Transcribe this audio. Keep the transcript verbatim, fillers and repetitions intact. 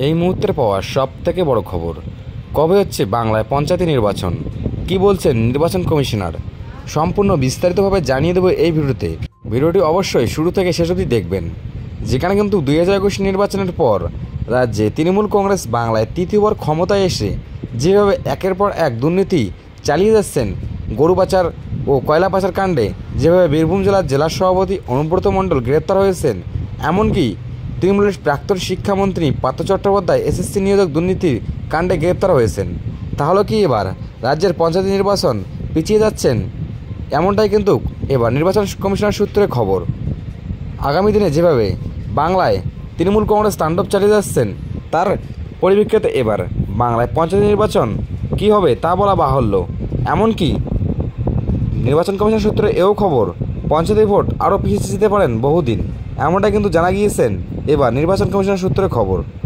এই মুহূর্তের পাওয়া সব থেকে বড় খবর, কবে হচ্ছে বাংলায় পঞ্চায়েত নির্বাচন, কি বলছেন নির্বাচন কমিশনার, সম্পূর্ণ বিস্তারিতভাবে জানিয়ে দেবো এই ভিডিওতে। ভিডিওটি অবশ্যই শুরু থেকে শেষ অবধি দেখবেন। যেখানে কিন্তু দুই হাজার একুশ নির্বাচনের পর রাজ্যে তৃণমূল কংগ্রেস বাংলায় তৃতীয়বার ক্ষমতায় এসে যেভাবে একের পর এক দুর্নীতি চালিয়ে যাচ্ছেন, গরু পাচার ও কয়লা পাচার কাণ্ডে যেভাবে বীরভূম জেলার জেলা সভাপতি অনুব্রত মণ্ডল গ্রেপ্তার হয়েছেন, এমনকি তৃণমূলের প্রাক্তন শিক্ষামন্ত্রী পার্থ চট্টোপাধ্যায় এসএসসি নিয়োজক দুর্নীতির কাণ্ডে গ্রেপ্তার হয়েছেন, তাহলে কি এবার রাজ্যের পঞ্চায়েত নির্বাচন পিছিয়ে যাচ্ছেন? এমনটাই কিন্তু এবার নির্বাচন কমিশনের সূত্রে খবর। আগামী দিনে যেভাবে বাংলায় তৃণমূল কংগ্রেস তাণ্ডব চালিয়ে যাচ্ছেন, তার পরিপ্রেক্ষিতে এবার বাংলায় পঞ্চায়েত নির্বাচন কি হবে তা বলা বাহুল্য। এমনকি নির্বাচন কমিশন সূত্রে এও খবর, পঞ্চায়েত ভোট আরও পিছিয়ে যেতে পারেন বহুদিন, এমনটাই কিন্তু জানা গিয়েছেন এবার নির্বাচন কমিশনের সূত্রে খবর।